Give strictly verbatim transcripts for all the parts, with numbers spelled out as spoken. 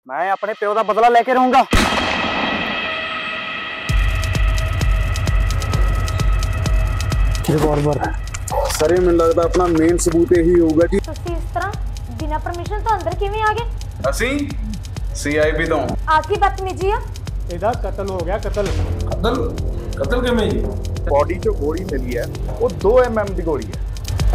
मैं अपने प्यो का बदला लेके रहूंगा। रिवॉल्वर सर ये मैंने लगता अपना मेन सबूत यही होगा जी। ਤੁਸੀਂ ਇਸ ਤਰ੍ਹਾਂ ਬਿਨਾਂ ਪਰਮਿਸ਼ਨ ਤੋਂ ਅੰਦਰ ਕਿਵੇਂ ਆ ਗਏ? ਅਸੀਂ ਸੀਆਈਬੀ ਤੋਂ। ਆਖੀ ਬਦਤਮੀਜੀ ਆ। ਇਹਦਾ ਕਤਲ ਹੋ ਗਿਆ। ਕਤਲ ਕਤਲ ਕਤਲ ਕਿਵੇਂ ਜੀ? ਬੋਡੀ 'ਚੋਂ ਗੋਲੀ ਮਿਲੀ ਹੈ, ਉਹ ਦੋ ਐਮ ਐਮ ਦੀ ਗੋਲੀ ਹੈ।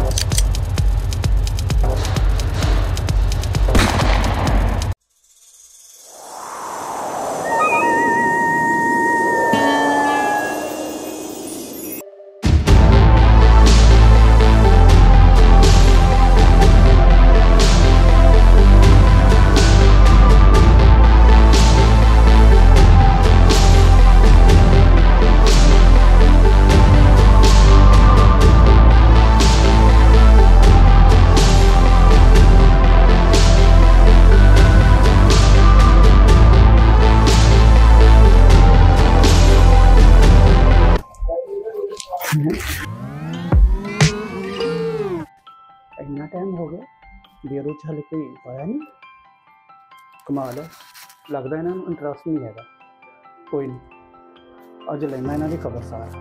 इन्ना टाइम हो गया बेरू च हले कोई आया नहीं। कमाल है, लगता इन्होंने इंटरस्ट नहीं है। कोई नहीं, अज लेना इन्हों की खबर सार।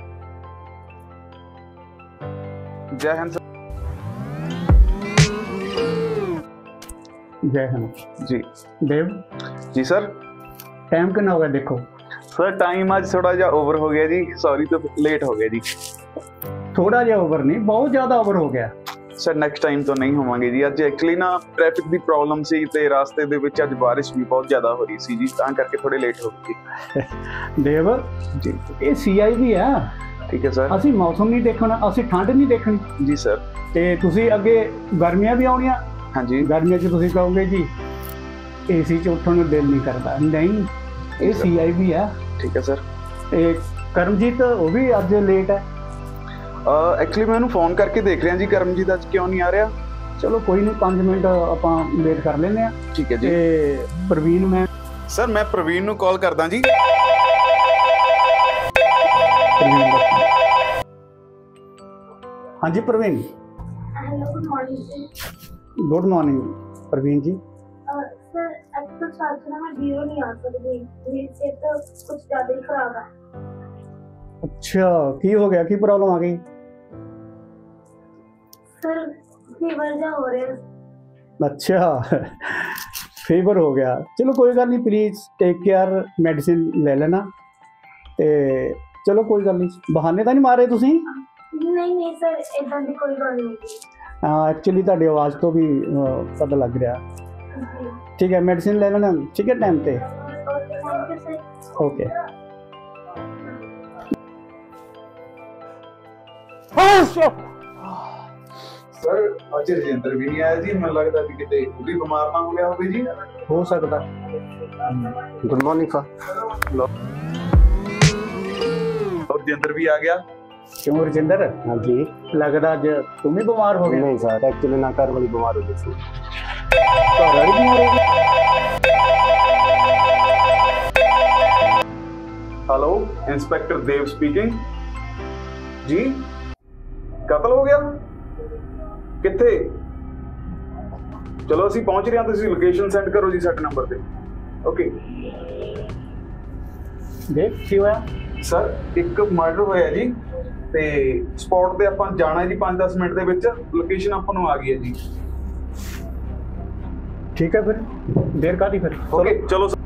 जय हिंद जय हिंद जी। देव जी सर। टाइम कितना हो गया देखो? सर टाइम आज थोड़ा जा ओवर हो गया जी, सॉरी तो लेट हो गया जी। थोड़ा जिहा ओवर नहीं, बहुत ज़्यादा ओवर हो गया। सर नैक्सट टाइम तो नहीं होवांगे जी। अज एक्चुअली ना ट्रैफिक की प्रॉब्लम सी ते रास्ते दे विच अज बारिश भी बहुत ज़्यादा हो रही सी जी, तां करके थोड़े लेट हो गए देव जी। ये सी आई बी है, ठीक है सर। असी मौसम नहीं देखना, असी ठंड नहीं देखनी जी सर। ते तुसी अगे गर्मियां भी आउणियां। हाँ जी। गर्मियां च तुसी कहोगे जी एसी च उठण नूं दिल नहीं करता, नहीं ये सी आई बी है। ठीक है सर। ते करमजीत वो भी अज लेट है। एक्चुअली मैं फोन करके देख रहा जी, करमजीत अज क्यों नहीं आ रहा। चलो कोई नहीं, पाँच मिनट आपां वेट कर लेने। ठीक है जी। ते प्रवीण मैं सर मैं प्रवीण नूं कॉल करदा जी। हाँ जी Praveen. Hello good morning. Good morning Praveen ji. Sir actually आज ना मैं ब्यूरो नहीं आ सकती, मेरी सेहत कुछ ज़्यादा ही खराब है। अच्छा की हो गया, की प्रॉब्लम आ गई? सर फीवर जा हो रहा है। अच्छा फीवर हो गया, चलो कोई गल नहीं, प्लीज़ टेक केयर, मेडिसिन ले लेना। ते चलो कोई गल नहीं, बहाने तो नहीं मारे तुसी? नहीं नहीं सर इदां दी कोई गल नहीं। हाँ एक्चुअली तुहाडी आवाज़ तो भी पता लग रहा। ठीक है मेडिसिन ले लेना, ठीक है टाइम पे। ओके सर आज रजिंदर भी नहीं आया जी, मैं लगता कि किते वो भी बीमार ना हो गया होवे जी। हो सकता। Good morning sir. और रजिंदर भी आ गया। क्यों रजिंदर? हाँ जी। लगता अज तुम भी बीमार हो गए? नहीं सर एक्चुअली ना घर वाली बीमार हो गई थी। घर वाली बीमार हो गई? हेलो इंस्पेक्टर देव स्पीकिंग जी। कतल हो गया किथे? चलो ਅਸੀਂ ਪਹੁੰਚ ਰਹੇ ਹਾਂ, ਤੁਸੀਂ ਲੋਕੇਸ਼ਨ ਸੈਂਡ ਕਰੋ ਜੀ ਸਾਡੇ ਨੰਬਰ ਤੇ। ਓਕੇ देख की होया? ਸਰ ਇੱਕ ਮਰਡਰ ਹੋਇਆ ਜੀ ਤੇ ਸਪੌਟ ਤੇ ਆਪਾਂ ਜਾਣਾ ਜੀ पाँच दस ਮਿੰਟ ਦੇ ਵਿੱਚ। ਲੋਕੇਸ਼ਨ ਆਪਾਂ ਨੂੰ ਆ ਗਈ ਹੈ ਜੀ। ठीक है फिर देर का नहीं फिर। ओके चलो सर।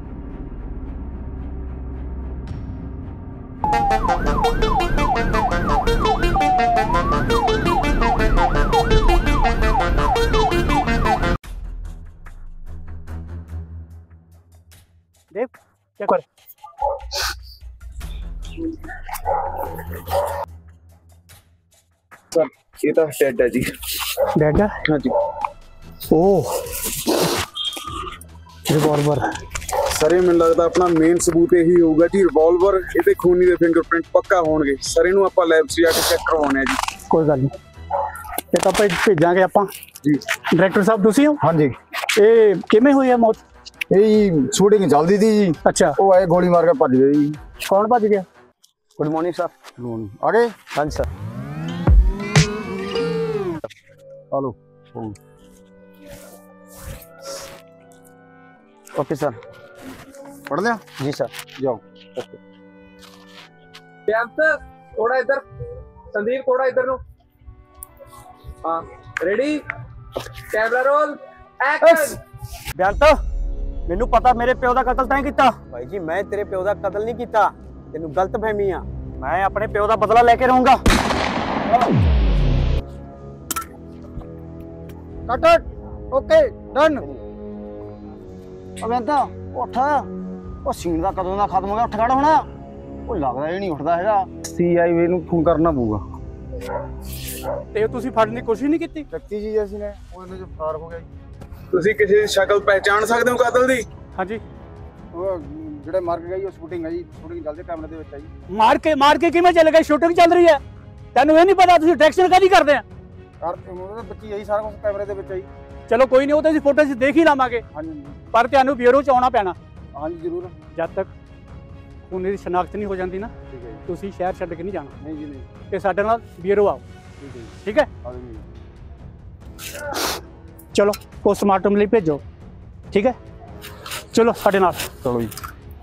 देव क्या कर? सर ये तो डेड है जी। डेड है? हाँ जी। ओह रिवॉल्वर। सर ये मैंने लगता अपना मेन सबूत यही होगा जी, रिवॉल्वर। ये खूनी के फिंगरप्रिंट पक्का होंगे। सर इनू आपां लैब से जाके चेक करवाने जी। कोई गल नहीं, ये तो ਆਪਾਂ ਭੇਜਾਂਗੇ ਆਪਾਂ जी। डायरेक्टर साहब ਤੁਸੀਂ ਹੋ? हाँ जी। ਇਹ ਕਿਵੇਂ ਹੋਈ ਹੈ ਮੌਤ? यही शूटिंग चलती थी जी। अच्छा वो आए गोली मार के भज गई। कौन भज गया? Good morning sir. आगे हाँ जी सर। Hello okay sir. पढ़ लिया जी सर। जाओ। बेअंत थोड़ा इधर, संदीप थोड़ा इधर नो। हाँ रेडी, कैमरा रोल, एक्शन। बेअंत मैनू पता मेरे प्यो का कतल तैं कीता। भाई जी मैं तेरे प्यो का कतल नहीं कीता, तेनू गलत फहमी आ। मैं अपने प्यो का बदला लेके रहूंगा। Cut okay done. अबे ਤਾਂ ਉੱਠ ਉਹ ਸੀਨ ਦਾ ਕਦੋਂ ਦਾ ਖਤਮ ਹੋ ਗਿਆ। ਉੱਠ ਖੜ ਹੋਣਾ ਉਹ ਲੱਗਦਾ ਇਹ ਨਹੀਂ ਉੱਠਦਾ ਹੈਗਾ। ਸੀਆਈਏ ਨੂੰ ਫੋਨ ਕਰਨਾ ਪਊਗਾ। ਤੇ ਤੁਸੀਂ ਫੜਨ ਦੀ ਕੋਸ਼ਿਸ਼ ਨਹੀਂ ਕੀਤੀ? ਸ਼ਕਤੀ ਜੀ ਅਸੀਂ ਨੇ ਉਹ ਇਹਨੇ ਜੋ ਫਰਾਰ ਹੋ ਗਿਆ ਜੀ। ਤੁਸੀਂ ਕਿਸੇ ਦੀ ਸ਼ਕਲ ਪਹਿਚਾਣ ਸਕਦੇ ਹੋ ਕਾਤਲ ਦੀ? ਹਾਂਜੀ। ਉਹ ਜਿਹੜੇ ਮਾਰ ਕੇ ਗਈ ਉਹ ਸ਼ੂਟਿੰਗ ਹੈ ਜੀ। ਸ਼ੂਟਿੰਗ ਚੱਲਦੀ ਕੈਮਰੇ ਦੇ ਵਿੱਚ ਹੈ ਜੀ। ਮਾਰ ਕੇ ਮਾਰ ਕੇ ਕਿਵੇਂ ਚੱਲ ਗਈ? ਸ਼ੂਟਿੰਗ ਚੱਲ ਰਹੀ ਹੈ, ਤੈਨੂੰ ਇਹ ਨਹੀਂ ਪਤਾ ਤੁਸੀਂ ਡਾਇਰੈਕਸ਼ਨ ਕਾਹਦੀ ਕਰਦੇ ਆ? ਕਰ ਉਹਦੇ ਬੱਚੀ ਹੈ ਜੀ, ਸਾਰਾ ਕੁਝ ਕੈਮਰੇ ਦੇ ਵਿੱਚ ਹੈ ਜੀ। ਚਲੋ ਕੋਈ ਨਹੀਂ, ਉਹ ਤਾਂ ਅਸੀਂ ਫੋਟੋ 'ਚ ਦੇਖ ਹੀ ਲਾਵਾਂਗੇ, ਹਾਂਜੀ ਪਰ ਤੁਹਾਨੂੰ ਬਿਊਰੋ 'ਚ ਆਉਣਾ ਪੈਣਾ। ਹਾਂਜੀ ਜ਼ਰੂਰ। ਜਦ ਤੱਕ ਉਹਨੇ ਦੀ ਸ਼ਨਾਖਤ ਨਹੀਂ ਹੋ ਜਾਂਦੀ ਨਾ, ਠੀਕ ਹੈ ਜੀ। ਤੁਸੀਂ ਸ਼ਹਿਰ ਛੱਡ ਕੇ ਨਹੀਂ ਜਾਣਾ। ਨਹੀਂ ਜੀ ਨਹੀਂ। ਤੇ ਸਾਡੇ ਨਾਲ ਬਿਊਰੋ ਆਓ, ਠੀਕ ਹੈ ਜੀ। ਠੀਕ ਹੈ? ਆ ਜੀ। ਚਲੋ ਪੋਸਟਮਾਰਟਮ ਲਈ ਭੇਜੋ, ਠੀਕ ਹੈ? ਚਲੋ ਸਾਡੇ ਨਾਲ। ਚਲੋ ਜੀ।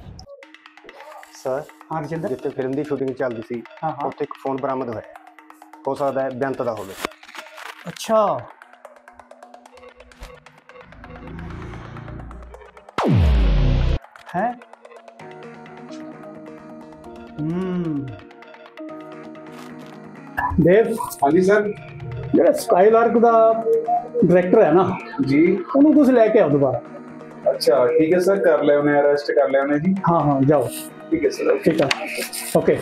ਸਰ ਹਾਂ ਰਜਿੰਦਰ। ਜਿੱਥੇ ਫਿਲਮ ਦੀ ਸ਼ੂਟਿੰਗ ਚੱਲਦੀ ਸੀ ਹਾਂ ਹਾਂ। ਉੱਥੇ ਇੱਕ ਫੋਨ ਬਰਾਮਦ ਹੋਇਆ, ਹੋ ਸਕਦਾ ਹੈ ਬੇਅੰਤ ਦਾ ਹੋਵੇ। ਅੱਛਾ ਹੈ। ਹਮ ਦੇਵ, ਹਾਂਜੀ ਸਰ। ਜਿਹੜਾ ਸਕਾਈ ਲਾਰਕ ਦਾ ਡਾਇਰੈਕਟਰ ਹੈ ਨਾ ਜੀ। ਉਹਨੂੰ ਤੁਸੀਂ ਲੈ ਕੇ ਆਓ ਦੁਬਾਰਾ। ਅੱਛਾ ਠੀਕ ਹੈ ਸਰ, ਕਰ ਲਿਆ ਉਹਨੇ, ਅਰੈਸਟ ਕਰ ਲਿਆ ਉਹਨੇ ਜੀ। ਹਾਂ ਹਾਂ ਜਾਓ। ਠੀਕ ਹੈ ਸਰ। ਠੀਕ ਹੈ ਓਕੇ।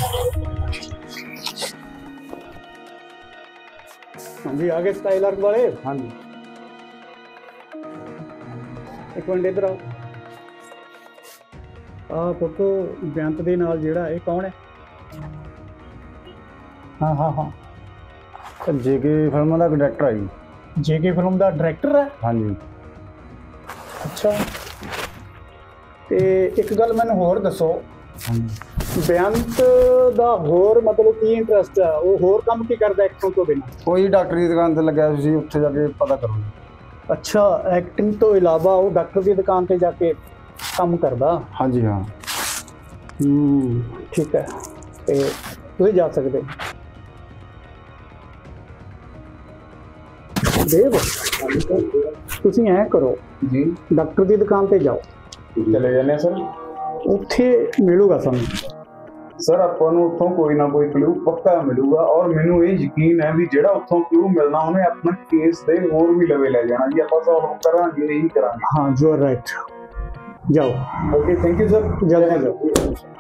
ਹਾਂਜੀ ਆ ਗਏ ਸਕਾਈ ਲਾਰਕ ਵਾਲੇ। ਹਾਂਜੀ ਇੱਕ ਮਿੰਟ ਇੱਧਰ ਆਓ। ਆ ਫੋਟੋ ਬੇਅੰਤ ਦੇ ਨਾਲ ਜਿਹੜਾ ਇਹ ਕੌਣ ਹੈ? ਹਾਂ ਹਾਂ ਹਾਂ ਜੇਕੇ ਫਿਲਮਾਂ ਦਾ ਡਾਇਰੈਕਟਰ ਹੈ ਜੀ। ਜੇਕੇ ਫਿਲਮ ਦਾ ਡਾਇਰੈਕਟਰ ਹੈ? ਹਾਂਜੀ। ਅੱਛਾ ਤੇ ਇੱਕ ਗੱਲ ਮੈਨੂੰ ਹੋਰ ਦੱਸੋ, ਬੇਅੰਤ ਦਾ ਹੋਰ ਮਤਲਬ ਕੀ ਇੰਟਰਸਟ ਹੈ? ਉਹ ਹੋਰ ਕੰਮ ਕੀ ਕਰਦਾ ਐਕਟਿੰਗ ਤੋਂ ਬਿਨਾਂ? ਕੋਈ ਡਾਕਟਰ ਦੀ ਦੁਕਾਨ ਤੇ ਲੱਗਿਆ ਸੀ, ਉੱਥੇ ਜਾ ਕੇ ਪਤਾ ਕਰੋ। ਅੱਛਾ ਐਕਟਿੰਗ ਤੋਂ ਇਲਾਵਾ ਉਹ ਡਾਕਟਰ ਦੀ ਦੁਕਾਨ ਤੇ ਜਾ ਕੇ ਕੰਮ ਕਰਦਾ? ਹਾਂਜੀ ਹਾਂ। ਹੂੰ ਠੀਕ ਹੈ, ਤੇ ਤੁਸੀਂ ਜਾ ਸਕਦੇ ਦੇਵ। ਤੁਸੀਂ ਐਂ ਕਰੋ ਜੀ। ਡਾਕਟਰ ਦੀ ਦੁਕਾਨ ਤੇ ਜਾਓ, ਚਲੇ ਜਾਂਦੇ ਸਰ। ਉੱਥੇ ਮਿਲੂਗਾ ਸਾਨੂੰ। ਸਰ ਆਪਾਂ ਨੂੰ ਉੱਥੋਂ ਕੋਈ ਨਾ ਕੋਈ ਕਲੂ ਪੱਕਾ ਮਿਲੂਗਾ, ਔਰ ਮੈਨੂੰ ਇਹ ਯਕੀਨ ਹੈ ਵੀ ਜਿਹੜਾ ਉੱਥੋਂ ਕਲੂ ਮਿਲਣਾ ਉਹਨੇ ਆਪਣਾ ਕੇਸ ਦੇ ਹੋਰ ਵੀ ਲਵੇ ਲੈ ਜਾਣਾ ਜੀ। ਆਪਾਂ ਸੋਲਵ ਕਰਾਂਗੇ, ਇਹੀ ਕਰਾਂਗੇ। ਹਾਂ ਯੂ ਆਰ ਰਾਈਟ। ਜਾਓ। Okay thank you sir. ਜਲਦੀ ਜਾਓ।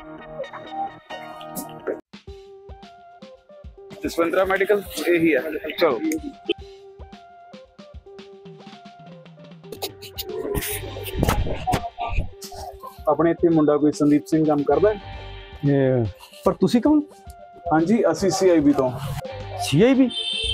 ਜਸਵੰਤਰਾ ਮੈਡੀਕਲ ਇਹੀ ਹੈ। ਚਲੋ ਆਪਣੇ ਇੱਥੇ ਮੁੰਡਾ ਕੋਈ ਸੰਦੀਪ ਸਿੰਘ ਕੰਮ ਕਰਦਾ ਹੈ। ਪਰ ਤੁਸੀਂ ਕੌਣ? ਹਾਂਜੀ ਅਸੀਂ ਸੀਆਈਬੀ ਤੋਂ। ਸੀਆਈਬੀ?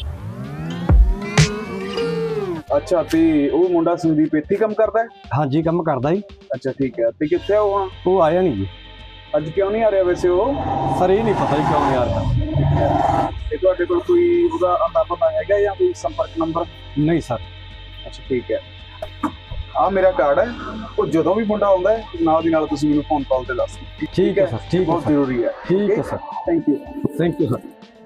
ਅੱਛਾ ਤੇ ਉਹ ਮੁੰਡਾ ਸੰਦੀਪ ਇੱਥੇ ਕੰਮ ਕਰਦਾ ਹੈ? ਹਾਂਜੀ ਕੰਮ ਕਰਦਾ ਜੀ। ਅੱਛਾ ਠੀਕ ਹੈ, ਤੇ ਕਿੱਥੇ ਆ ਉਹ ਹੁਣ? ਉਹ ਆਇਆ ਨਹੀਂ ਜੀ। ਅੱਜ ਕਿਉਂ ਨਹੀਂ ਆ ਰਿਹਾ ਵੈਸੇ ਉਹ? ਸਰ ਇਹ ਨਹੀਂ ਪਤਾ ਜੀ ਕਿਉਂ ਨਹੀਂ ਆ ਰਿਹਾ। ਤੇ ਤੁਹਾਡੇ ਕੋਲ ਕੋਈ ਉਹਦਾ ਅਤਾ ਪਤਾ ਹੈਗਾ ਜਾਂ ਕੋਈ ਸੰਪਰਕ ਨੰਬਰ? ਨਹੀਂ ਸਰ। ਅੱਛਾ ਠੀਕ ਹੈ, ਆ ਮੇਰਾ ਕਾਰਡ ਹੈ। ਉਹ ਜਦੋਂ ਵੀ ਮੁੰਡਾ ਆਉਂਦਾ ਹੈ ਨਾਲ ਦੀ ਨਾਲ ਤੁਸੀਂ ਮੈਨੂੰ ਫੋਨ ਕਾਲ ਤੇ ਦੱਸ ਦਿਓ। ਠੀਕ ਹੈ ਸਰ। ਠੀਕ ਹੈ ਬਹੁਤ ਜ਼ਰੂਰੀ ਹੈ। ਠੀਕ ਹੈ sir. Thank you. Thank you sir.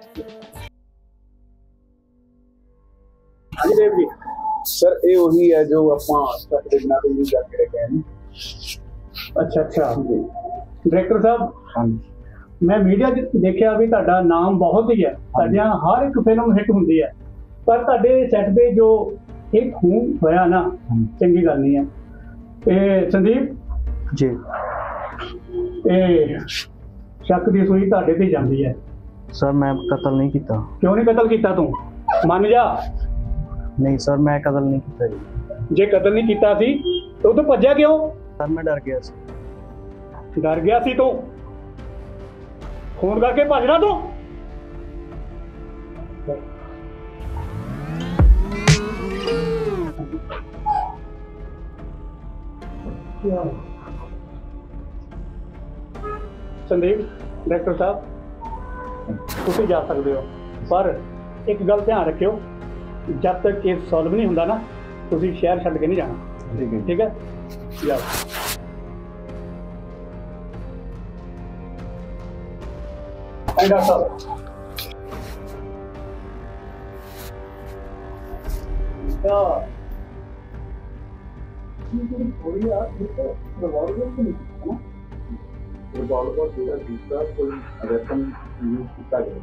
ਹਾਂਜੀ ਦੇਵ ਜੀ। ਸਰ ਇਹ ਉਹੀ ਹੈ ਜੋ ਆਪਾਂ ਸਾਡੇ ਬਿਨਾਂ ਤੋਂ ਯੂਜ਼ ਕਰਕੇ ਰੱਖਿਆ ਹੈ। ਅੱਛਾ ਅੱਛਾ ਡਾਇਰੈਕਟਰ ਸਾਹਿਬ, ਹਾਂਜੀ ਮੈਂ ਮੀਡੀਆ 'ਚ ਦੇਖਿਆ ਵੀ ਤੁਹਾਡਾ ਨਾਮ ਬਹੁਤ ਹੀ ਹੈ, ਤੁਹਾਡੀਆਂ ਹਰ ਇੱਕ ਫਿਲਮ ਹਿੱਟ ਹੁੰਦੀ ਹੈ, ਪਰ ਤੁਹਾਡੇ ਸੈੱਟ ਤੇ ਜੋ ਇਹ ਖੂਨ ਹੋਇਆ ਨਾ, ਚੰਗੀ ਗੱਲ ਨਹੀਂ ਹੈ। ਤੇ ਸੰਦੀਪ ਜੀ ਇਹ ਸ਼ੱਕ ਦੀ ਸੂਈ ਤੁਹਾਡੇ ਤੇ ਜਾਂਦੀ ਹੈ। ਸਰ ਮੈਂ ਕਤਲ ਨਹੀਂ ਕੀਤਾ। ਕਿਉਂ ਨਹੀਂ ਕਤਲ ਕੀਤਾ ਤੂੰ? ਮੰਨ ਜਾ। ਨਹੀਂ ਸਰ ਮੈਂ ਕਤਲ ਨਹੀਂ ਕੀਤਾ ਜੀ। ਜੇ ਕਤਲ ਨਹੀਂ ਕੀਤਾ ਸੀ ਤਾਂ ਉਹ ਤੋਂ ਭੱਜਿਆ ਕਿਉਂ? ਸਰ ਮੈਂ ਡਰ ਗਿਆ ਸੀ। ਡਰ ਗਿਆ ਸੀ ਤੂੰ? ਫੋਨ ਕਰਕੇ ਭੱਜਣਾ ਤੂੰ? ਸੰਦੀਪ ਡਾਇਰੈਕਟਰ ਸਾਹਿਬ ਤੁਸੀਂ ਜਾ ਸਕਦੇ ਹੋ, ਪਰ ਇੱਕ ਗੱਲ ਧਿਆਨ ਰੱਖਿਓ, ਜਦ ਤੱਕ ਕੇਸ ਸੋਲਵ ਨਹੀਂ ਹੁੰਦਾ ਨਾ ਤੁਸੀਂ ਸ਼ਹਿਰ ਛੱਡ ਕੇ ਨਹੀਂ ਜਾਣਾ। ਠੀਕ ਹੈ। ਠੀਕ ਹੈ। ਜਾਓ। ਹਾਂ ਡਾਕਟਰ ਸਾਹਿਬ। ਤਾਂ ਥੋੜੀ ਆ ਰਿਵਾਲਵਰ ਤੋਂ ਨਹੀਂ ਹੈ ਨਾ ਰਿਵਾਲਵਰ ਜਿਹੜਾ ਦੂਸਰਾ ਕੋਈ ਵੈਪਨ ਯੂਜ਼ ਕੀਤਾ ਗਿਆ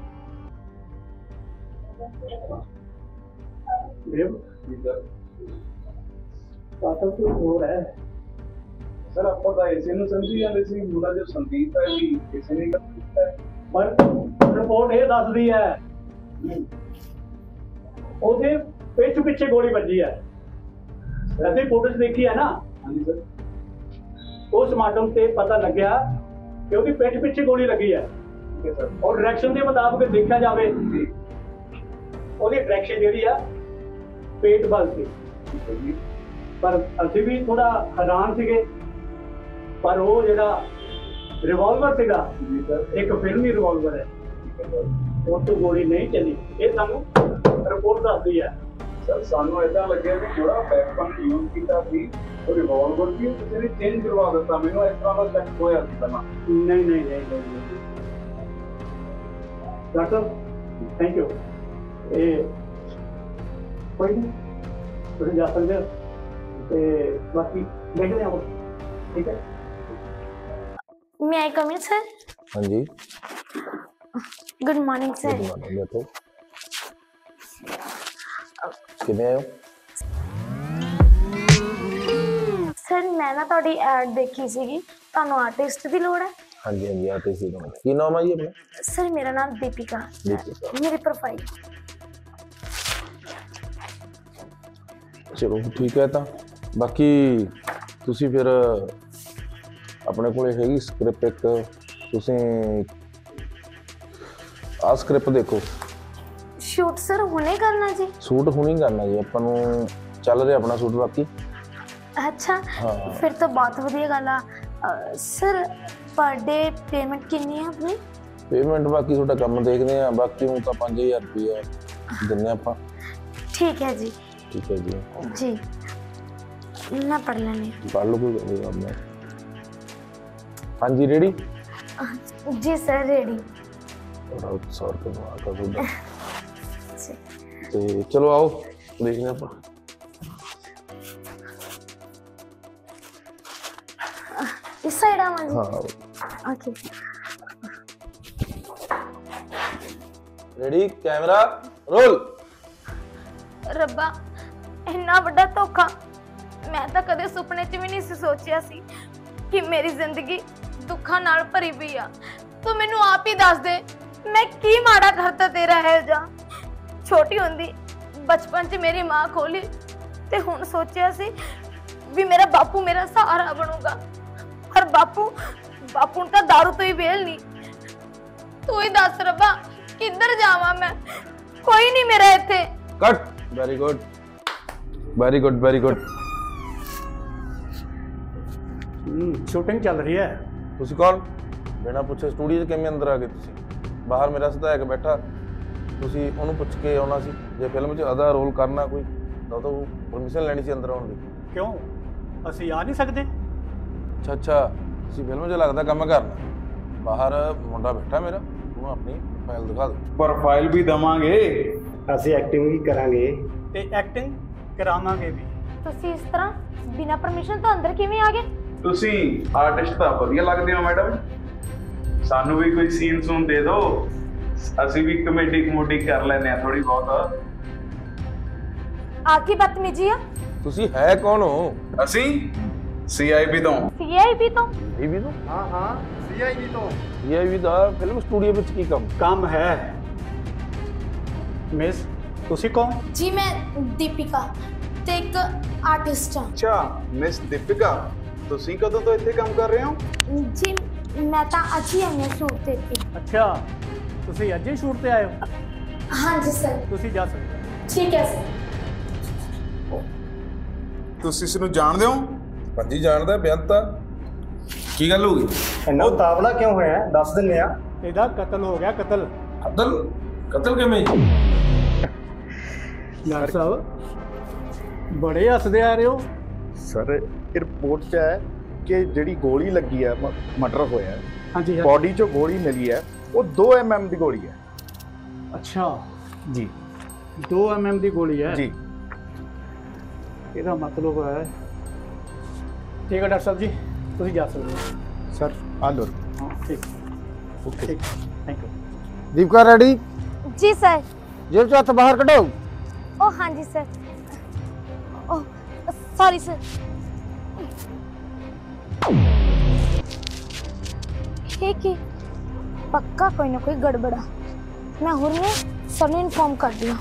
ਦੇਵ ਸਰ ਕਾਤਲ ਕੋਈ ਹੋਰ ਹੈ। ਸਰ ਆਪਾਂ ਤਾਂ ਇਸੇ ਨੂੰ ਸਮਝੀ ਜਾਂਦੇ ਸੀ ਮੁੰਡਾ ਜੋ ਸੰਦੀਪ ਹੈ ਵੀ ਕਿਸੇ ਨੇ ਕਰ ਦਿੱਤਾ ਹੈ। ਪਰ ਰਿਪੋਰਟ ਇਹ ਦੱਸਦੀ ਹੈ ਉਹਦੇ ਪਿੱਛੇ ਪਿੱਛੇ ਗੋਲੀ ਵੱਜੀ ਹੈ। ਅਸੀਂ ਫੋਟੋਜ਼ ਦੇਖੀ ਹੈ ਨਾ, ਹਾਂਜੀ ਸਰ। ਪੋਸਟਮਾਰਟਮ ਤੇ ਪਤਾ ਲੱਗਿਆ ਕਿ ਉਹਦੀ ਪਿੱਠ ਪਿੱਛੇ ਗੋਲੀ ਲੱਗੀ ਹੈ ਠੀਕ ਹੈ ਸਰ। ਔਰ ਡਾਇਰੈਕਸ਼ਨ ਦੇ ਮੁਤਾਬਕ ਦੇਖਿਆ ਜਾਵੇ ਉਹਦੀ ਡਾਇਰੈਕਸ਼ਨ ਜਿਹੜੀ ਆ ਪੇਟ ਵੱਲ ਸੀ। ਠੀਕ ਹੈ ਜੀ। ਪਰ ਅਸੀਂ ਵੀ ਥੋੜਾ ਹੈਰਾਨ ਸੀਗੇ, ਪਰ ਉਹ ਜਿਹੜਾ ਰਿਵਾਲਵਰ ਸੀਗਾ ਜੀ ਸਰ। ਇੱਕ ਫਿਲਮੀ ਰਿਵਾਲਵਰ ਹੈ, ਠੀਕ ਹੈ ਸਰ। ਉਹ ਤੋਂ ਗੋਲੀ ਨਹੀਂ ਚੱਲੀ। ਇਹ ਸਾਨੂੰ ਰਿਪੋਰਟ ਦੱਸਦੀ ਹੈ। ਸਰ ਸਾਨੂੰ ਏਦਾਂ ਲੱਗਿਆ ਕਿ ਜਿਹੜਾ ਵੈਪਨ ਯੂਜ਼ ਕੀਤਾ ਸੀ ਉਹ ਰਿਵਾਲਵਰ ਸੀ, ਕਿਸੇ ਨੇ ਚੇਂਜ ਕਰਵਾ ਦਿੱਤਾ। ਮੈਨੂੰ ਇਸ ਤਰ੍ਹਾਂ ਦਾ ਸ਼ੱਕ ਹੋਇਆ ਸੀ ਪਹਿਲਾਂ। ਨਹੀਂ ਨਹੀਂ ਨਹੀਂ ਨਹੀਂ ਡਾਕਟਰ ਥੈਂਕ ਯੂ। ਇਹ ਕੋਈ ਨਹੀਂ, ਤੁਸੀਂ ਜਾ ਸਕਦੇ ਹੋ ਤੇ ਬਾਕੀ ਦੇਖਦੇ ਹਾਂ। ਠੀਕ ਹੈ। May I come in, sir? हाँ जी, Good morning, sir. Good morning. बैठो। कितने आए हो? Sir, मैं ना ਤੁਹਾਡੀ ਐਡ ਦੇਖੀ ਸੀਗੀ, ਤੁਹਾਨੂੰ ਆਰਟਿਸਟ ਦੀ ਲੋੜ ਹੈ। हाँ जी, हाँ जी, आते सी नाम। की नाम है ये अपना? ਸਰ ਮੇਰਾ ਨਾਮ ਦੀਪਿਕਾ। दीपिका। ਮੇਰੀ ਪ੍ਰੋਫਾਈਲ चलो ठीक है। ਤਾਂ ਬਾਕੀ ਤੁਸੀਂ ਫਿਰ ਆਪਣੇ ਕੋਲੇ ਹੈਗੀ ਸਕ੍ਰਿਪਟ ਇੱਕ, ਤੁਸੀਂ ਆ ਸਕ੍ਰਿਪਟ ਦੇਖੋ। ਸ਼ੂਟ ਸਰ ਹੁਣੇ ਕਰਨਾ ਜੀ? ਸ਼ੂਟ ਹੁਣੀ ਕਰਨਾ ਜੀ ਆਪਾਂ ਨੂੰ, ਚੱਲ ਰਿਹਾ ਆਪਣਾ ਸ਼ੂਟ ਬਾਕੀ। ਅੱਛਾ, ਹਾਂ। ਫਿਰ ਤਾਂ ਬਹੁਤ ਵਧੀਆ ਗੱਲ ਆ। ਸਰ ਪਰ ਡੇ ਪੇਮੈਂਟ ਕਿੰਨੀ ਹੈ ਆਪਣੀ? ਪੇਮੈਂਟ ਬਾਕੀ ਤੁਹਾਡਾ ਕੰਮ ਦੇਖਦੇ ਆ, ਬਾਕੀ ਹੁਣ ਤਾਂ ਪੰਜ ਹਜ਼ਾਰ ਰੁਪਇਆ ਦਿੰਨੇ ਆਪਾਂ। ਠੀਕ ਹੈ ਜੀ। ਠੀਕ ਹੈ ਜੀ। ਜੀ ਮੈਂ ਪढ़ ਲੈਣੀ। ਪढ़ लो, कोई गल नहीं। हाँ जी, रेडी? जी सर रेडी। सौ रुपये में आकर दूंगा। तो चलो आओ देखने पर। इस साइड आवा जी? हाँ। ओके। Ready, camera roll. ਰੱਬਾ ਇੰਨਾ ਵੱਡਾ ਧੋਖਾ ਮੈਂ ਤਾਂ ਕਦੇ ਸੁਪਨੇ 'ਚ ਵੀ ਨਹੀਂ ਸੀ ਸੋਚਿਆ ਸੀ ਕਿ ਮੇਰੀ ਜ਼ਿੰਦਗੀ ਦੁੱਖਾਂ ਨਾਲ ਭਰੀ ਪਈ ਆ। ਤੂੰ ਮੈਨੂੰ ਆਪ ਹੀ ਦੱਸ ਦੇ ਮੈਂ ਕੀ ਮਾੜਾ ਕਰਤਾ ਤੇਰਾ ਹੈ ਜਾਂ। ਛੋਟੀ ਹੁੰਦੀ ਬਚਪਨ 'ਚ ਮੇਰੀ ਮਾਂ ਖੋਲੀ ਤੇ ਹੁਣ ਸੋਚਿਆ ਸੀ ਵੀ ਮੇਰਾ ਬਾਪੂ ਮੇਰਾ ਸਹਾਰਾ ਬਣੂਗਾ, ਪਰ ਬਾਪੂ ਬਾਪੂ ਨੂੰ ਤਾਂ ਦਾਰੂ ਤੋਂ ਹੀ ਵੇਲ ਨਹੀਂ। ਤੂੰ ਹੀ ਦੱਸ ਰੱਬਾ ਕਿੱਧਰ ਜਾਵਾਂ ਮੈਂ? ਕੋਈ ਨਹੀਂ ਮੇਰਾ ਇੱਥੇ। Cut. Very good, very good, very good. Shooting ਚੱਲ ਰਹੀ ਹੈ। ਤੁਸੀਂ ਕੌਣ? ਬਿਨਾਂ ਪੁੱਛੇ ਸਟੂਡੀਓ 'ਚ ਕਿਵੇਂ ਅੰਦਰ ਆ ਗਏ ਤੁਸੀਂ? ਬਾਹਰ ਮੇਰਾ ਸਧਾਇਕ ਬੈਠਾ, ਤੁਸੀਂ ਉਹਨੂੰ ਪੁੱਛ ਕੇ ਆਉਣਾ ਸੀ। ਜੇ ਫਿਲਮ 'ਚ ਅਦਾ ਰੋਲ ਕਰਨਾ ਕੋਈ ਤਾਂ ਉਹ ਪਰਮਿਸ਼ਨ ਲੈਣੀ ਸੀ ਅੰਦਰ ਆਉਣ ਦੀ। ਕਿਉਂ ਅਸੀਂ ਆ ਨਹੀਂ ਸਕਦੇ? ਅੱਛਾ ਅੱਛਾ, ਤੁਸੀਂ ਫਿਲਮ 'ਚ ਲੱਗਦਾ ਕੰਮ ਕਰਨਾ। ਬਾਹਰ ਮੁੰਡਾ ਬੈਠਾ ਮੇਰਾ, ਉਹਨੂੰ ਆਪਣੀ ਫਾਈਲ ਦਿਖਾ ਦਿਓ। ਪ੍ਰੋਫਾਈਲ ਵੀ ਦਵਾਂਗੇ, ਅਸੀਂ ਐਕਟਿੰਗ ਵੀ ਕਰਾਂਗੇ ਤੇ ਐਕਟਿੰਗ ਕਰਾਵਾਂਗੇ ਵੀ। ਤੁਸੀਂ ਇਸ ਤਰ੍ਹਾਂ ਬਿਨਾਂ ਪਰਮਿਸ਼ਨ ਤੋਂ ਅੰਦਰ ਕਿਵੇਂ ਆ ਗਏ? ਤੁਸੀਂ ਆਰਟਿਸਟ ਤਾਂ ਵਧੀਆ ਲੱਗਦੇ ਹੋ ਮੈਡਮ, ਸਾਨੂੰ ਵੀ ਕੋਈ ਸੀਨ ਸੂਨ ਦੇ ਦਿਓ, ਅਸੀਂ ਵੀ ਕਮੇਡੀ ਕਮੋਡੀ ਕਰ ਲੈਂਦੇ ਆ ਥੋੜੀ ਬਹੁਤ। ਆ ਕੀ ਬਦਤਮੀਜੀ ਆ? ਤੁਸੀਂ ਹੈ ਕੌਣ ਹੋ? ਅਸੀਂ ਸੀਆਈਬੀ ਤੋਂ। ਸੀਆਈਬੀ ਤੋਂ? ਇਹ ਵੀ ਤੋਂ? ਹਾਂ ਹਾਂ ਸੀਆਈਬੀ ਤੋਂ। ਇਹ ਵੀ ਦਾ ਫਿਲਮ ਸਟੂਡੀਓ ਵਿੱਚ ਕੀ ਕੰਮ? ਕੰਮ ਹੈ। ਮਿਸ ਤੁਸੀਂ ਕੌਣ? ਜੀ ਮੈਂ ਦੀਪਿਕਾ ਤੇ ਇੱਕ ਆਰਟਿਸਟ ਹਾਂ। ਅੱਛਾ ਮਿਸ ਦੀਪਿਕਾ, ਤੁਸੀਂ ਕਦੋਂ ਤੋਂ ਇੱਥੇ ਕੰਮ ਕਰ ਰਹੇ ਹੋ? ਜੀ ਮੈਂ ਤਾਂ ਅੱਜ ਹੀ ਆਈ ਹਾਂ ਸ਼ੂਟ ਤੇ ਇੱਥੇ। ਅੱਛਾ ਤੁਸੀਂ ਅੱਜ ਹੀ ਸ਼ੂਟ ਤੇ ਆਏ ਹੋ? ਹਾਂਜੀ ਸਰ। ਤੁਸੀਂ ਜਾ ਸਕਦੇ ਹੋ। ਠੀਕ ਹੈ ਸਰ। ਤੁਸੀਂ ਇਸ ਨੂੰ ਜਾਣਦੇ ਹੋ? ਹਾਂਜੀ ਜਾਣਦਾ, ਬੇਅੰਤਾ। ਕੀ ਗੱਲ ਹੋ ਗਈ? ਇੰਨਾ ਉਤਾਵਲਾ ਕਿਉਂ ਹੋਇਆ ਦੱਸ ਦਿੰਨੇ ਆ। ਇਹਦਾ ਕਤਲ ਹੋ ਗਿਆ। ਕਤਲ? ਕਤਲ? ਕਤਲ ਕਿਵੇਂ? ਡਾਕਟਰ ਸਾਹਿਬ ਬੜੇ ਹੱਸਦੇ ਆ ਰਹੇ ਹੋ, ਸਰ ਰਿਪੋਰਟ 'ਚ ਹੈ ਕਿ ਜਿਹੜੀ ਗੋਲੀ ਲੱਗੀ ਹੈ ਮਰਡਰ ਹੋਇਆ ਹੈ, ਹਾਂਜੀ ਬੋਡੀ 'ਚੋਂ ਗੋਲੀ ਮਿਲੀ ਹੈ ਉਹ ਦੋ ਐਮ ਐਮ ਦੀ ਗੋਲੀ ਹੈ ਅੱਛਾ ਜੀ ਦੋ ਐਮ ਐਮ ਦੀ ਗੋਲੀ ਹੈ ਜੀ। ਇਹਦਾ ਮਤਲਬ ਹੈ ਠੀਕ ਹੈ ਡਾਕਟਰ ਸਾਹਿਬ ਜੀ ਤੁਸੀਂ ਜਾ ਸਕਦੇ ਹੋ। ਸਰ ਆ ਲੋ। ਹਾਂ ਠੀਕ ਓਕੇ ਠੀਕ ਥੈਂਕ ਯੂ। दीपिका रेडी? जी सर। जेब से हाथ बाहर कढो। ओ हाँ जी सर। ओ सॉरी सर। ये की पक्का कोई ना कोई गड़बड़ा। मैं हुर में सबने इन्फॉर्म कर दिया।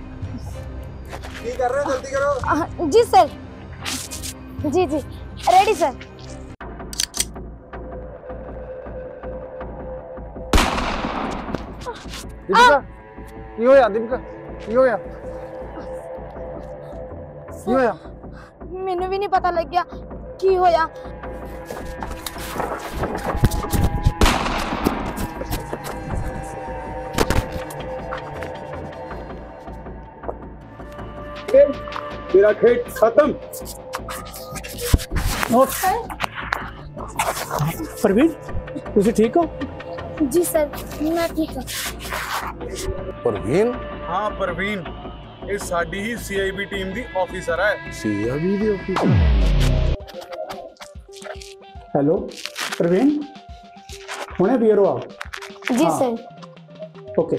की कर रहे हो, जल्दी करो। आ, जी सर। जी जी रेडी सर। दीपिका की होया? दीपिका की होया? की होया? मैनू भी नहीं पता लग गया की होया। तेरा खेत खत्म। प्रवीण ਤੁਸੀਂ ਠੀਕ ਹੋ? जी सर मैं ठीक हूँ। परवीन हाँ परवीन, ये साडी ही सीआईबी टीम दी ऑफिसर है। सीआईबी ਦੇ ਆਫਿਸਰ। ਹੈਲੋ ਪ੍ਰਵੀਨ ਹੁਣੇ ਬੀਰੋ ਆਓ। जी हाँ। Sir. Okay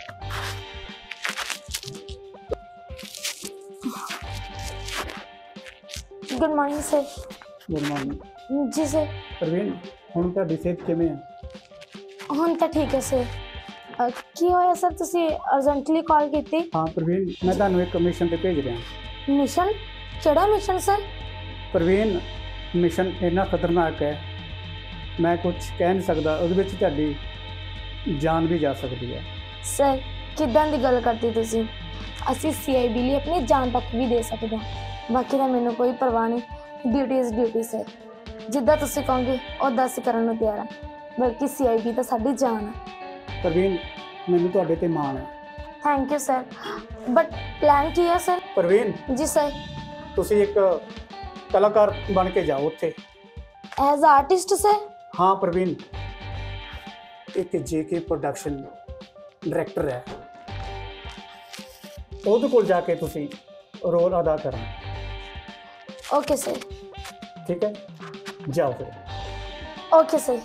good morning sir. Good morning. जी सर। ਪ੍ਰਵੀਨ ਹੁਣ ਤੁਹਾਡੀ ਸਿਹਤ ਕਿਵੇਂ ਹੈ? ਹੁਣ ਤਾਂ ਠੀਕ ਹੈ ਸਰ। ਅ, ਕੀ ਹੋਇਆ ਸਰ ਤੁਸੀਂ ਅਰਜੈਂਟਲੀ ਕਾਲ ਕੀਤੀ? ਹਾਂ ਪ੍ਰਵੀਨ ਮੈਂ ਤੁਹਾਨੂੰ ਇੱਕ ਮਿਸ਼ਨ ਤੇ ਭੇਜ ਰਿਹਾ। ਮਿਸ਼ਨ? ਕਿਹੜਾ ਮਿਸ਼ਨ ਸਰ? ਪ੍ਰਵੀਨ ਮਿਸ਼ਨ ਇੰਨਾ ਖਤਰਨਾਕ ਹੈ ਮੈਂ ਕੁਝ ਕਹਿ ਨਹੀਂ ਸਕਦਾ, ਉਹਦੇ ਵਿੱਚ ਤੁਹਾਡੀ ਜਾਨ ਵੀ ਜਾ ਸਕਦੀ ਹੈ। ਸਰ ਕਿੱਦਾਂ ਦੀ ਗੱਲ ਕਰਦੇ ਤੁਸੀਂ? ਅਸੀਂ ਸੀਆਈਬੀ ਲਈ ਆਪਣੀ ਜਾਨ ਤੱਕ ਵੀ ਦੇ ਸਕਦੇ ਹਾਂ। ਬਾਕੀ ਤਾਂ ਮੈਨੂੰ ਕੋਈ ਪਰਵਾਹ ਨਹੀਂ। Duty is duty sir. ਜਿੱਦਾਂ ਤੁਸੀਂ ਕਹੋਗੇ ਉੱਦਾਂ ਅਸੀਂ ਕਰਨ ਨੂੰ ਤਿਆਰ ਹਾਂ। ਬਲਕਿ ਸੀਆਈਬੀ ਤਾਂ ਸਾਡੀ ਜਾਨ ਹੈ। ਪ੍ਰਵੀਨ ਮੈਨੂੰ ਤੁਹਾਡੇ ਤੇ ਮਾਣ ਹੈ। Thank you sir. But plan ਕੀ ਹੈ ਸਰ? ਪ੍ਰਵੀਨ ਜੀ ਸਰ। ਤੁਸੀਂ ਇੱਕ ਕਲਾਕਾਰ ਬਣ ਕੇ ਜਾਓ ਉੱਥੇ। As artist sir? ਹਾਂ ਪ੍ਰਵੀਨ ਇੱਕ ਜੇਕੇ ਪ੍ਰੋਡਕਸ਼ਨ ਡਾਇਰੈਕਟਰ ਹੈ, ਉਹਦੇ ਕੋਲ ਜਾ ਕੇ ਤੁਸੀਂ ਰੋਲ ਅਦਾ ਕਰਨਾ। Okay sir. ਠੀਕ ਹੈ ਜਾਓ ਫਿਰ। Okay sir.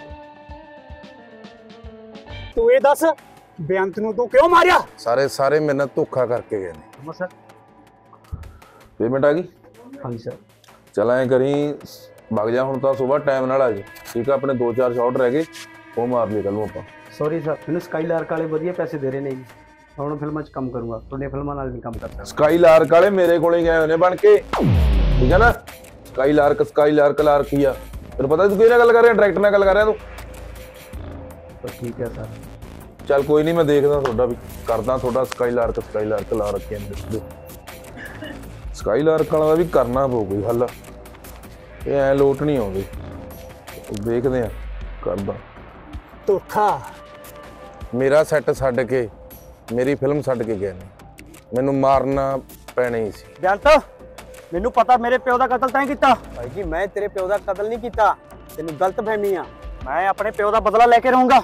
ਤੂੰ ਇਹ ਦੱਸ ਬੇਅੰਤ ਨੂੰ ਤੂੰ ਕਿਉਂ ਮਾਰਿਆ? ਸਾਰੇ ਸਾਰੇ ਮੇਰੇ ਨਾਲ ਧੋਖਾ ਕਰਕੇ ਗਏ ਨੇ। ਸਰ ਪੇਮੈਂਟ ਆ ਗਈ? ਹਾਂਜੀ ਸਰ। ਚਲ ਐਂ ਕਰੀ ਵਗ ਜਾ ਹੁਣ ਤਾਂ ਸਵੇਰ ਟਾਈਮ ਨਾਲ ਆ ਜੀ। ਠੀਕ ਆ, ਆਪਣੇ ਦੋ ਚਾਰ ਸ਼ਾਟ ਰਹਿ ਗਏ ਉਹ ਮਾਰ ਲਈ ਕੱਲ ਨੂੰ ਆਪਾਂ। ਸੌਰੀ ਸਰ, ਮੈਨੂੰ ਸਕਾਈਲਾਰਕ ਵਾਲੇ ਵਧੀਆ ਪੈਸੇ ਦੇ ਰਹੇ ਨੇ ਜੀ। ਹੁਣ ਫਿਲਮਾਂ 'ਚ ਕੰਮ ਕਰੂੰਗਾ, ਤੁਹਾਡੀਆਂ ਫਿਲਮਾਂ ਨਾਲ ਨਹੀਂ ਕੰਮ ਕਰ ਸਕਦਾ। ਸਕਾਈਲਾਰਕ ਵਾਲੇ ਮੇਰੇ ਕੋਲੇ ਗਏ ਹੋਏ ਨੇ ਬਣ ਕੇ, ਠੀਕ ਹੈ ਨਾ। ਸਕਾਈਲਾਰਕ ਸਕਾਈਲਾਰਕ ਲਾਰਕ ਹੀ ਆ। ਤੈਨੂੰ ਪਤਾ ਤੂੰ ਕਿਹਨਾਂ ਗੱਲ ਕਰ ਰਿਹਾ? ਡਾਇਰੈਕਟਰ ਨਾਲ ਗੱਲ ਕਰ ਰਿਹਾ ਤੂੰ। ਠੀਕ ਹੈ ਸਰ। ਚੱਲ ਕੋਈ ਨਹੀਂ, ਮੈਂ ਦੇਖਦਾ ਤੁਹਾਡਾ ਵੀ ਕਰਦਾ ਤੁਹਾਡਾ ਸਕਾਈਲਾਰਕ ਸਕਾਈਲਾਰਕ ਲਾ ਰੱਖਿਆ ਨੇ। ਸਕਾਈਲਾਰਕ ਵਾਲਾ ਦਾ ਵੀ ਕਰਨਾ ਪਊ ਕੋਈ ਹੱਲ। ਇਹ ਐ ਲੋਟ ਨਹੀਂ ਆਉਂਦੇ, ਦੇਖਦੇ ਆ ਕਰਦਾ। ਧੋਖਾ ਮੇਰਾ ਸੈੱਟ ਛੱਡ ਕੇ ਮੇਰੀ ਫਿਲਮ ਛੱਡ ਕੇ ਗਏ ਨੇ, ਮੈਨੂੰ ਮਾਰਨਾ ਪੈਣਾ ਹੀ ਸੀ। ਬੇਅੰਤ ਮੈਨੂੰ ਪਤਾ ਮੇਰੇ ਪਿਓ ਦਾ ਕਤਲ ਤੈਂ ਕੀਤਾ। ਭਾਈ ਜੀ ਮੈਂ ਤੇਰੇ ਪਿਓ ਦਾ ਕਤਲ ਨਹੀਂ ਕੀਤਾ, ਤੈਨੂੰ ਗਲਤਫਹਿਮੀ ਆ। ਮੈਂ ਆਪਣੇ ਪਿਓ ਦਾ ਬਦਲਾ ਲੈ ਕੇ ਰਹੂੰਗਾ।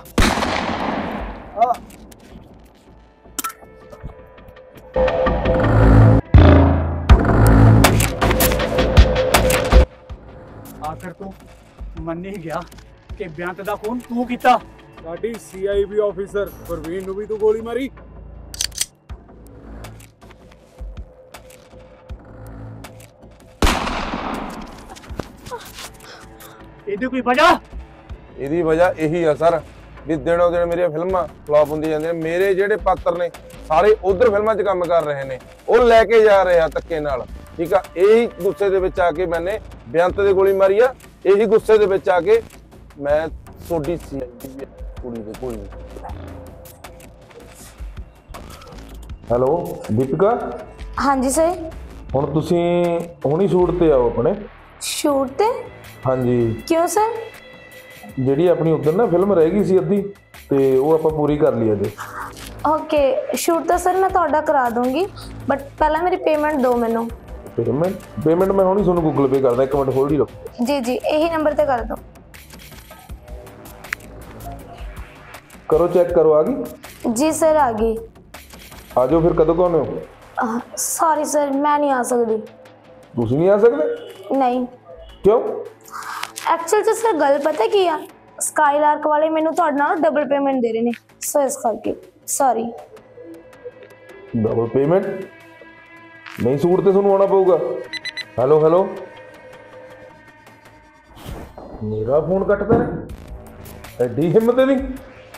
ਆਖਰ ਤੂੰ ਮੰਨ ਹੀ ਗਿਆ ਕਿ ਬੇਅੰਤ ਦਾ ਖੂਨ ਤੂੰ ਕੀਤਾ। ਸਾਡੀ ਸੀਆਈਬੀ ਆਫਿਸਰ ਪ੍ਰਵੀਨ ਨੂੰ ਵੀ ਤੂੰ ਗੋਲੀ ਮਾਰੀ। ਇਹਦੀ ਕੋਈ ਵਜ੍ਹਾ? ਇਹਦੀ ਵਜ੍ਹਾ ਇਹੀ ਆ ਸਰ ਵੀ ਦਿਨੋਂ ਦਿਨ ਮੇਰੀਆਂ ਫਿਲਮਾਂ ਫਲॉप ਹੁੰਦੀਆਂ ਜਾਂਦੀਆਂ। ਮੇਰੇ ਜਿਹੜੇ ਪਾਤਰ ਨੇ ਸਾਰੇ ਉਧਰ ਫਿਲਮਾਂ 'ਚ ਕੰਮ ਕਰ ਰਹੇ ਨੇ, ਉਹ ਲੈ ਕੇ ਜਾ ਰਹੇ ਆ ਧੱਕੇ ਨਾਲ। ਠੀਕ ਆ, ਇਹੀ ਗੁੱਸੇ ਦੇ ਵਿੱਚ ਆ ਕੇ ਮੈਨੇ ਬੇਅੰਤ ਦੇ ਗੋਲੀ ਮਾਰੀ ਆ। ਇਹੀ ਗੁੱਸੇ ਦੇ ਵਿੱਚ ਆ ਕੇ ਮੈਂ ਤੁਹਾਡੀ ਸੀ ਕੁੜੀ ਦੇ ਕੋਲ। ਹੈਲੋ ਦੀਪਿਕਾ। ਹਾਂਜੀ ਸਰ। ਹੁਣ ਤੁਸੀਂ ਹੁਣੀ ਸ਼ੂਟ ਤੇ ਆਓ ਆਪਣੇ। ਸ਼ੂਟ ਤੇ? ਹਾਂਜੀ। ਕਿਉਂ ਸਰ? ਜਿਹੜੀ ਆਪਣੀ ਉਧਰ ਨਾ ਫਿਲਮ ਰਹਿ ਗਈ ਸੀ ਅੱਧੀ, ਤੇ ਉਹ ਆਪਾਂ ਪੂਰੀ ਕਰ ਲਈ ਅਜੇ। ਓਕੇ ਸ਼ੂਟ ਤਾਂ ਸਰ ਮੈਂ ਤੁਹਾਡਾ ਕਰਾ ਦੂੰਗੀ, ਬਟ ਪਹਿਲਾਂ ਮੇਰੀ ਪੇਮੈਂਟ ਦਿਓ ਮੈਨੂੰ। पेमेंट पेमेंट मैं हुणी ਤੁਹਾਨੂੰ गूगल पे करदा, एक मिनट होल्ड ही रखो। जी जी यही नंबर ते कर दो। करो चेक करो, आ गई? जी सर आ गई। आ जाओ फिर, कदों कौन हो? सॉरी सर मैं नहीं आ सकती। ਤੁਸੀਂ नहीं आ सकते? नहीं क्यों? एक्चुअल तो सर गल पता की आ, स्काईलार्क वाले मैनू ਤੁਹਾਡੇ ਨਾਲ डबल पेमेंट दे रहे ने, सो इस करके सॉरी। डबल पेमेंट नहीं सूट ते ਤੁਹਾਨੂੰ ਆਉਣਾ ਪਊਗਾ। हेलो हेलो मेरा फोन कटता है, एडी हिम्मत है नहीं।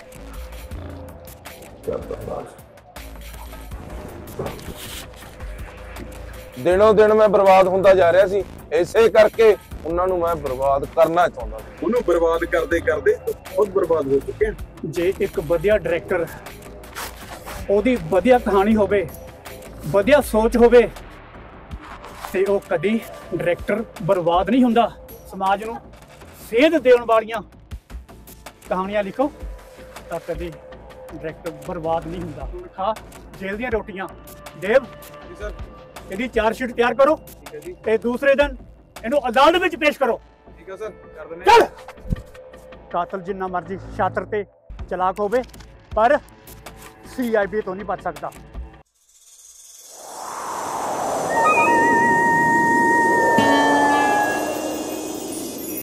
ਦਿਨੋਂ ਦਿਨ ਮੈਂ ਬਰਬਾਦ ਹੁੰਦਾ ਜਾ ਰਿਹਾ ਸੀ, ਇਸੇ ਕਰਕੇ ਉਹਨਾਂ ਨੂੰ ਮੈਂ ਬਰਬਾਦ ਕਰਨਾ ਚਾਹੁੰਦਾ ਸੀ। ਉਹਨੂੰ ਬਰਬਾਦ ਕਰਦੇ ਕਰਦੇ ਖੁਦ ਬਰਬਾਦ ਹੋ ਚੁੱਕੇ ਹਾਂ। ਜੇ ਇੱਕ ਵਧੀਆ ਡਾਇਰੈਕਟਰ, ਉਹਦੀ ਵਧੀਆ ਕਹਾਣੀ ਹੋਵੇ, ਵਧੀਆ ਸੋਚ ਹੋਵੇ, ਤੇ ਉਹ ਕਦੀ ਡਾਇਰੈਕਟਰ ਬਰਬਾਦ ਨਹੀਂ ਹੁੰਦਾ। ਸਮਾਜ ਨੂੰ ਸੇਧ ਦੇਣ ਵਾਲੀਆਂ ਕਹਾਣੀਆਂ ਲਿਖੋ ਤਾਂ ਕਦੀ ਡਾਇਰੈਕਟਰ ਬਰਬਾਦ ਨਹੀਂ ਹੁੰਦਾ। ਹੁਣ ਖਾ ਜੇਲ੍ਹ ਦੀਆਂ ਰੋਟੀਆਂ। ਦੇਵ ਜੀ ਸਰ। ਇਹਦੀ ਚਾਰਜ ਸ਼ੀਟ ਤਿਆਰ ਕਰੋ ਠੀਕ ਹੈ ਜੀ, ਤੇ ਦੂਸਰੇ ਦਿਨ ਇਹਨੂੰ ਅਦਾਲਤ ਵਿੱਚ ਪੇਸ਼ ਕਰੋ। ਠੀਕ ਹੈ ਸਰ, ਕਰ ਦਿੰਦੇ ਚੱਲ। ਕਾਤਲ ਜਿੰਨਾ ਮਰਜ਼ੀ ਸ਼ਾਤਰ ਤੇ ਚਲਾਕ ਹੋਵੇ, ਪਰ ਸੀ ਆਈ ਬੀ ਤੋਂ ਨਹੀਂ ਬਚ ਸਕਦਾ।